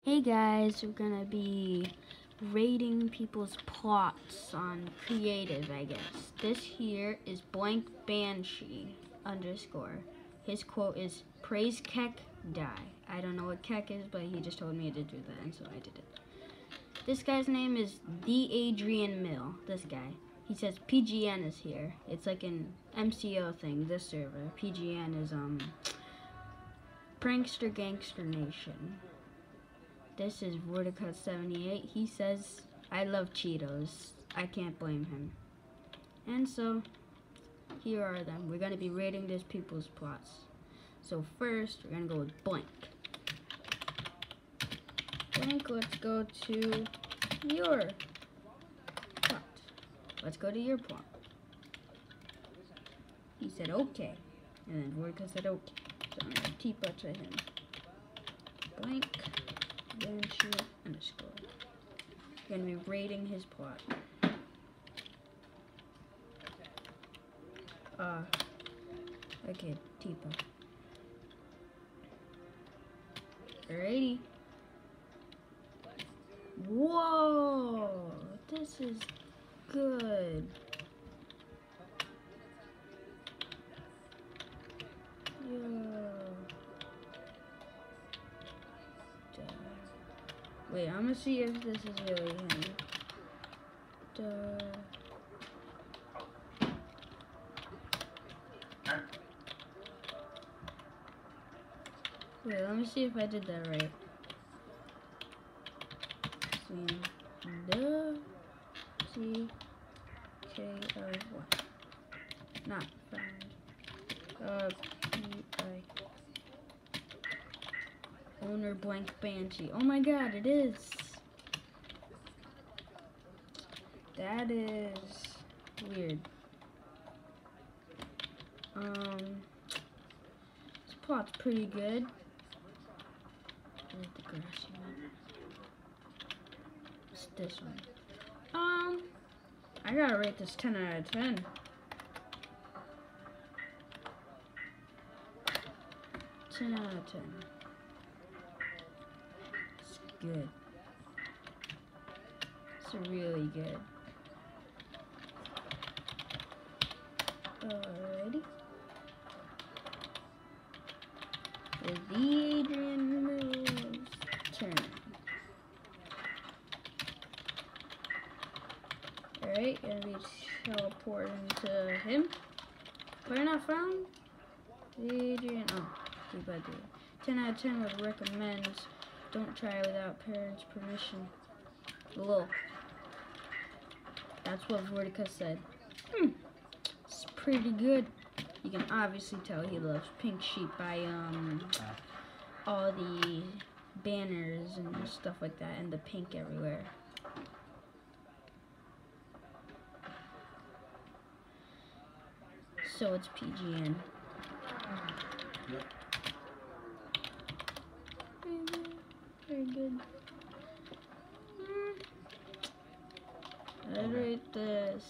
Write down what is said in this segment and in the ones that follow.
Hey guys, we're gonna be rating people's plots on creative, I guess. This here is Blank Banshee underscore. His quote is, "Praise Keck, die." I don't know what Keck is, but he just told me to do that, and so I did it. This guy's name is The Adrian Mill, this guy. He says PGN is here. It's like an MCO thing, this server. PGN is, Prankster Gangster Nation. This is Vorticut78. He says, "I love Cheetos." I can't blame him. And so, here are them. We're going to be rating these people's plots. So first, we're going to go with Blank. Blank, let's go to your plot. Let's go to your plot. He said, "Okay." And then Vorticut said, "Okay." So I'm going to T-Butt to him. Blank. Banshee underscore. Gonna be rating his plot. Okay, Tipa. Alrighty. Whoa, this is good. Wait, I'm gonna see if this is really him. Wait, let me see if I did that right. C-K-O-Y. Not found. P-I. Owner Blank Banshee. Oh my god, it is. That is weird. This plot's pretty good. Where's the grassy one? It's this one. I gotta rate this 10 out of 10. 10 out of 10. It's good. It's really good. Alrighty. It's the Adrian Mills turn. Alright, gonna be teleporting to him. Player not found? Adrian. Oh, keep I do. 10 out of 10 would recommend. Don't try without parents' permission. Lol. That's what Vorticut said. It's pretty good. You can obviously tell he loves Pink Sheep by all the banners and stuff like that and the pink everywhere. So it's PGN. Yep. Very good. I'd rate this.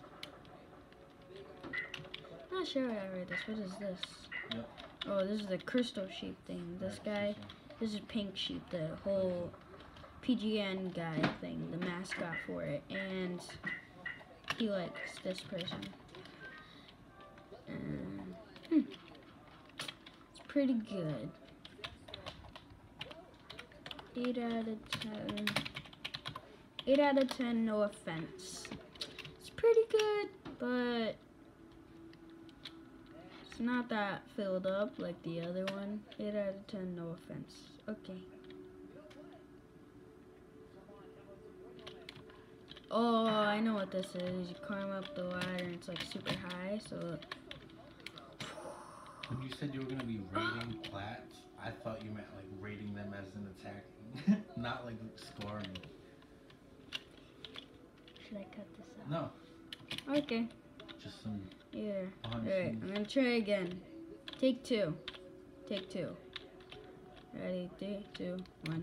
Not sure what I rate this. What is this? Yep. Oh, this is the crystal sheep thing. This guy, this is Pink Sheep, the whole PGN guy thing, the mascot for it, and he likes this person. It's pretty good. 8 out of 10. 8 out of 10, no offense. It's pretty good, but it's not that filled up like the other one. 8 out of 10, no offense. Okay. Oh, I know what this is. You climb up the ladder and it's like super high, so... When you said you were going to be rating plats, I thought you meant like rating them as an attack, not like scoring. Should I cut this out? No. Okay. Just some... Yeah. Alright, I'm gonna try again. Take 2. Take 2. Ready? 3, 2, 1.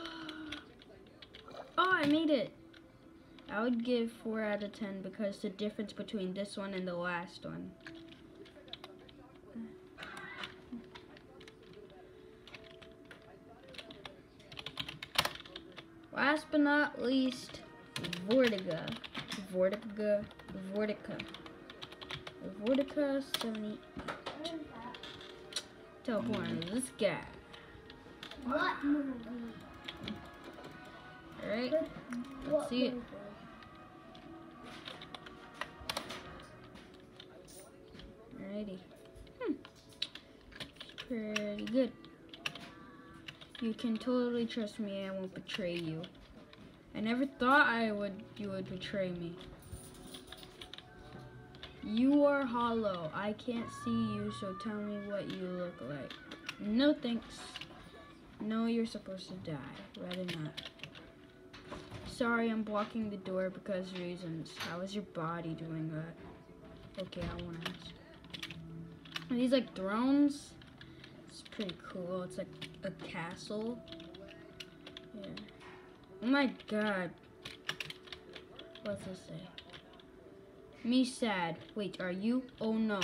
Oh, I made it! I would give 4 out of 10 because the difference between this one and the last one. Last but not least, Vortiga. Vortiga. 70. Teleporting this guy. What movie? Alright, let's see it. Alrighty. Pretty good. You can totally trust me, I won't betray you. I never thought you would betray me. You are hollow. I can't see you, so tell me what you look like. No thanks. No, you're supposed to die. Rather not. Sorry, I'm blocking the door because reasons. How is your body doing that? Okay, I want to ask. Are these like thrones? It's pretty cool. It's like a castle. Yeah. Oh my god. What's this say? Me sad. Wait, are you? Oh no.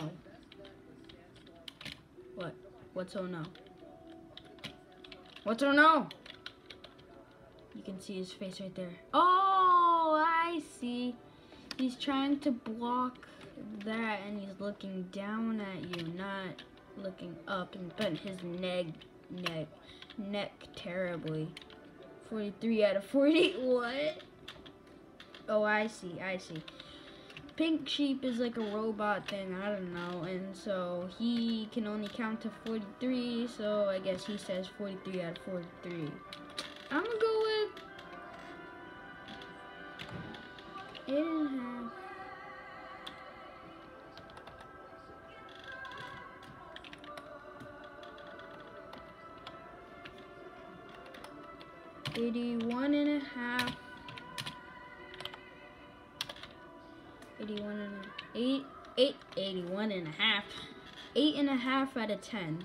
What? What's oh no? What's oh no? You can see his face right there. Oh, I see. He's trying to block that and he's looking down at you, not looking up and bent his neck terribly. 43 out of 40. What? Oh, I see. Pink Sheep is like a robot thing, I don't know, and so he can only count to 43, so I guess he says 43 out of 43. I'm gonna go with 8.5. 81.5. 81.5. 8.5 out of 10.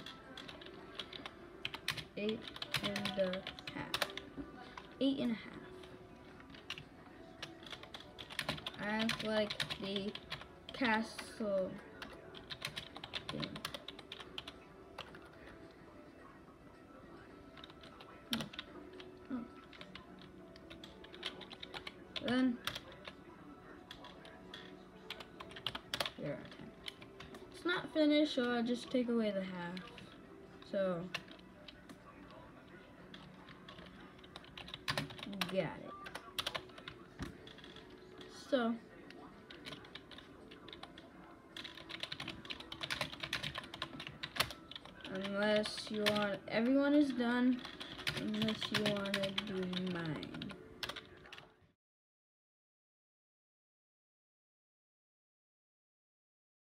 8.5. 8.5. I like the castle thing. Then 0 out of 10. It's not finished, so I'll just take away the half. So got it. So unless you want, everyone is done. Unless you want to do